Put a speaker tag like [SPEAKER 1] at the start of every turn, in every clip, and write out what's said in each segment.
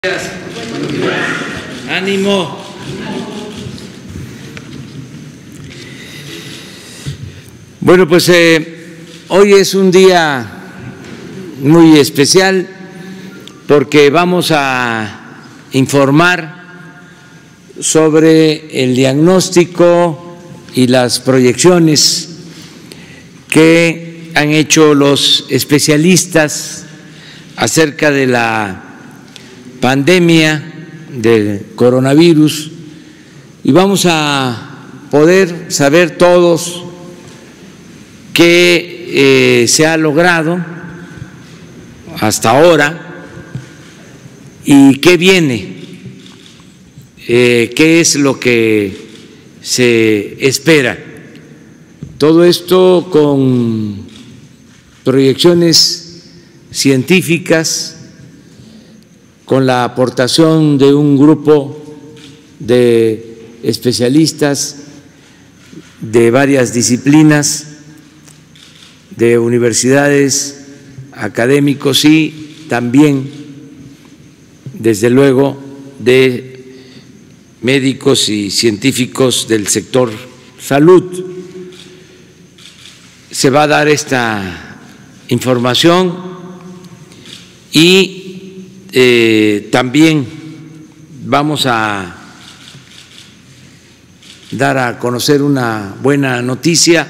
[SPEAKER 1] Ánimo. Bueno, pues hoy es un día muy especial porque vamos a informar sobre el diagnóstico y las proyecciones que han hecho los especialistas acerca de la pandemia del coronavirus y vamos a poder saber todos qué se ha logrado hasta ahora y qué viene, qué es lo que se espera. Todo esto con proyecciones científicas, con la aportación de un grupo de especialistas de varias disciplinas, de universidades, académicos y también, desde luego, de médicos y científicos del sector salud. Se va a dar esta información y también vamos a dar a conocer una buena noticia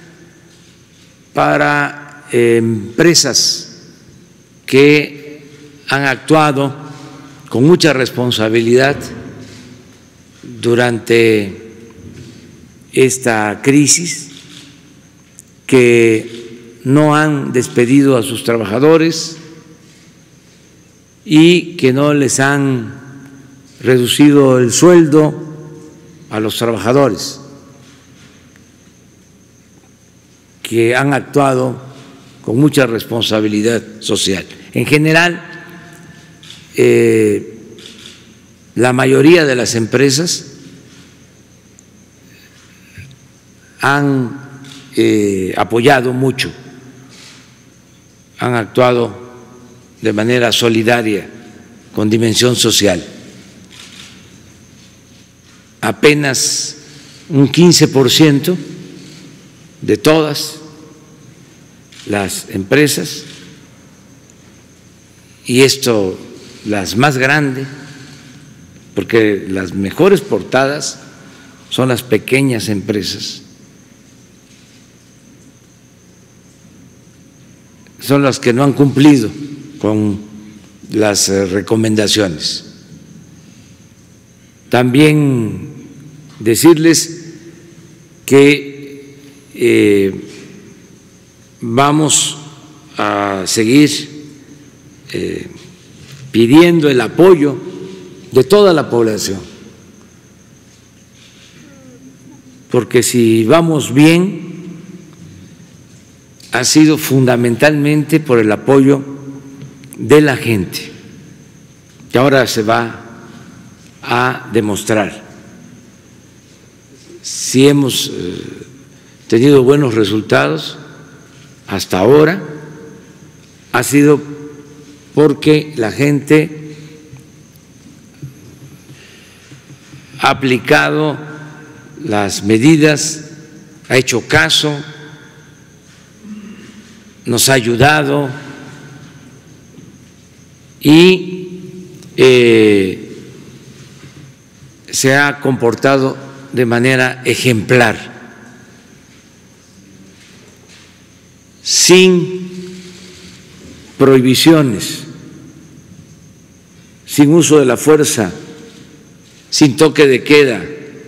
[SPEAKER 1] para empresas que han actuado con mucha responsabilidad durante esta crisis, que no han despedido a sus trabajadores y que no les han reducido el sueldo a los trabajadores, que han actuado con mucha responsabilidad social. En general, la mayoría de las empresas han apoyado mucho, han actuado de manera solidaria, con dimensión social. Apenas un 15% de todas las empresas, y esto las más grandes, porque las mejores portadas son las pequeñas empresas, son las que no han cumplido con las recomendaciones. También decirles que vamos a seguir pidiendo el apoyo de toda la población, porque si vamos bien ha sido fundamentalmente por el apoyo de la gente, que ahora se va a demostrar. Si hemos tenido buenos resultados hasta ahora, ha sido porque la gente ha aplicado las medidas, ha hecho caso, nos ha ayudado y se ha comportado de manera ejemplar, sin prohibiciones, sin uso de la fuerza, sin toque de queda.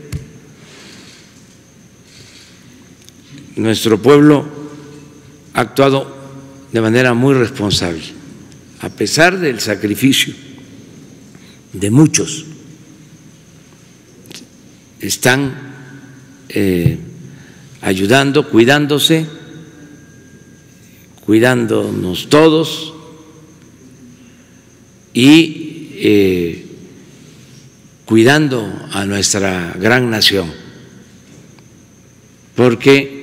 [SPEAKER 1] Nuestro pueblo ha actuado de manera muy responsable, a pesar del sacrificio de muchos. Están ayudando, cuidándose, cuidándonos todos y cuidando a nuestra gran nación, porque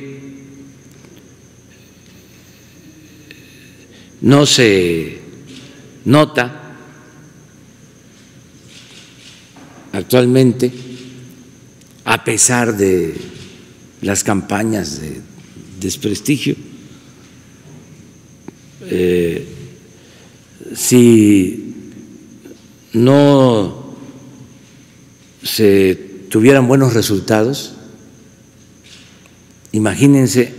[SPEAKER 1] no se nota actualmente, a pesar de las campañas de desprestigio. Si no se tuvieran buenos resultados, imagínense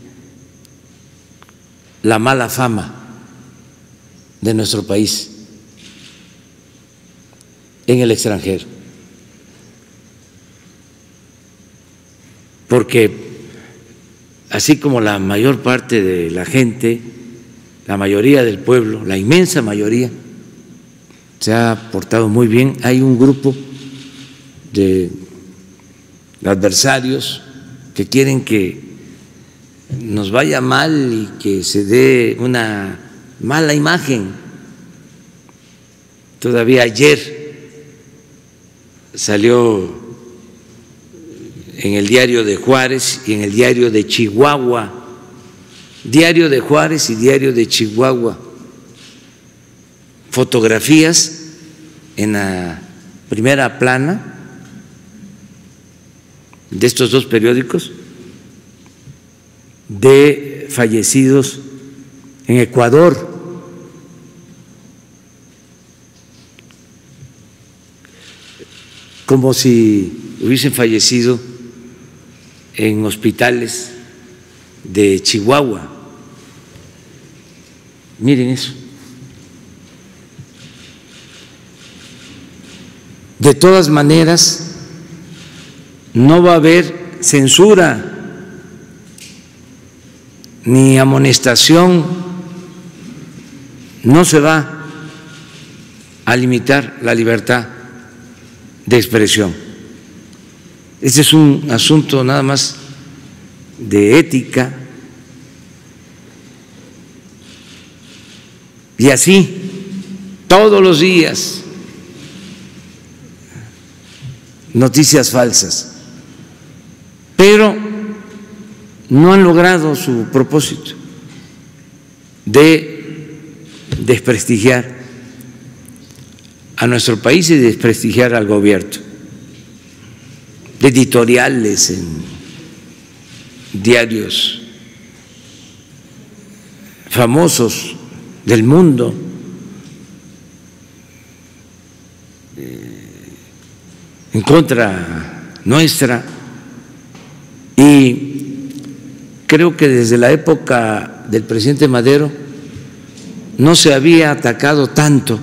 [SPEAKER 1] la mala fama de nuestro país en el extranjero, porque así como la mayor parte de la gente, la mayoría del pueblo, la inmensa mayoría, se ha portado muy bien, hay un grupo de adversarios que quieren que nos vaya mal y que se dé una mala imagen. Todavía ayer salió en el Diario de Juárez y en el Diario de Chihuahua, Diario de Juárez y Diario de Chihuahua, fotografías en la primera plana de estos dos periódicos de fallecidos en Ecuador. Como si hubiesen fallecido en hospitales de Chihuahua. Miren eso. De todas maneras, no va a haber censura ni amonestación, no se va a limitar la libertad de expresión. Este es un asunto nada más de ética. Y así, todos los días, noticias falsas, pero no han logrado su propósito de desprestigiar a nuestro país y desprestigiar al gobierno. De editoriales en diarios famosos del mundo, en contra nuestra, y creo que desde la época del presidente Madero no se había atacado tanto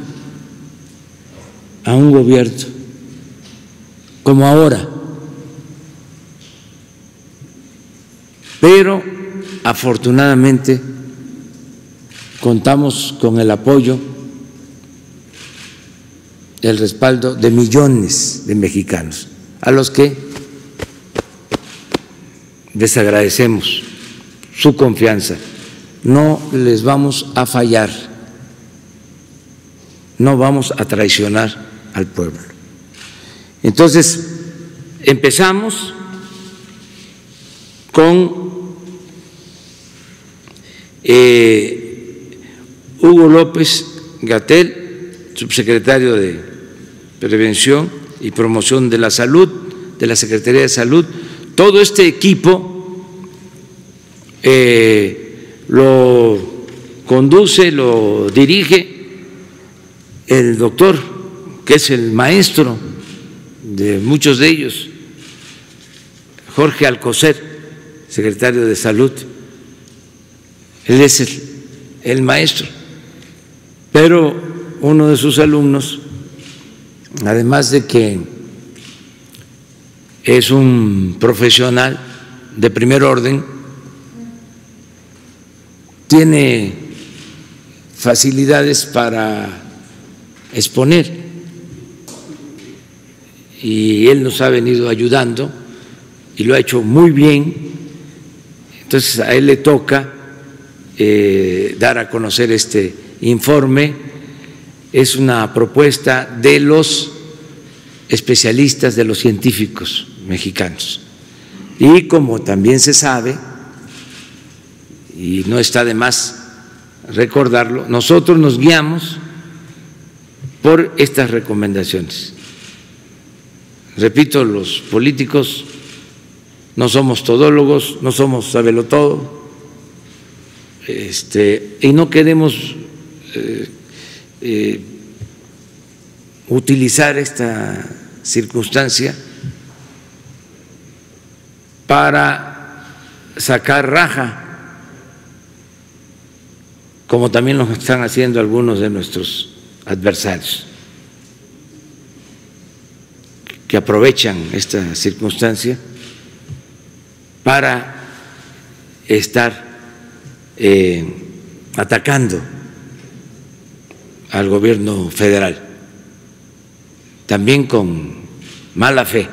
[SPEAKER 1] a un gobierno como ahora, pero afortunadamente contamos con el apoyo, el respaldo de millones de mexicanos, a los que les agradecemos su confianza. No les vamos a fallar, no vamos a traicionar al pueblo. Entonces, empezamos con Hugo López-Gatell, subsecretario de Prevención y Promoción de la Salud, de la Secretaría de Salud. Todo este equipo lo conduce, lo dirige el doctor, que es el maestro de muchos de ellos, Jorge Alcocer, secretario de Salud. Él es el maestro, pero uno de sus alumnos, además de que es un profesional de primer orden, tiene facilidades para exponer y él nos ha venido ayudando y lo ha hecho muy bien. Entonces a él le toca dar a conocer este informe. Es una propuesta de los especialistas, de los científicos mexicanos. Y como también se sabe, y no está de más recordarlo, nosotros nos guiamos por estas recomendaciones repito, los políticos no somos todólogos, no somos sabelotodo, y no queremos utilizar esta circunstancia para sacar raja, como también lo están haciendo algunos de nuestros adversarios, que aprovechan esta circunstancia para estar atacando al gobierno federal, también con mala fe.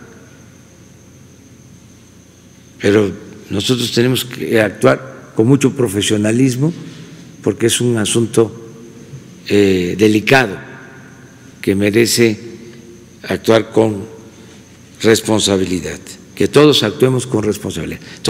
[SPEAKER 1] Pero nosotros tenemos que actuar con mucho profesionalismo porque es un asunto delicado que merece actuar con responsabilidad, que todos actuemos con responsabilidad.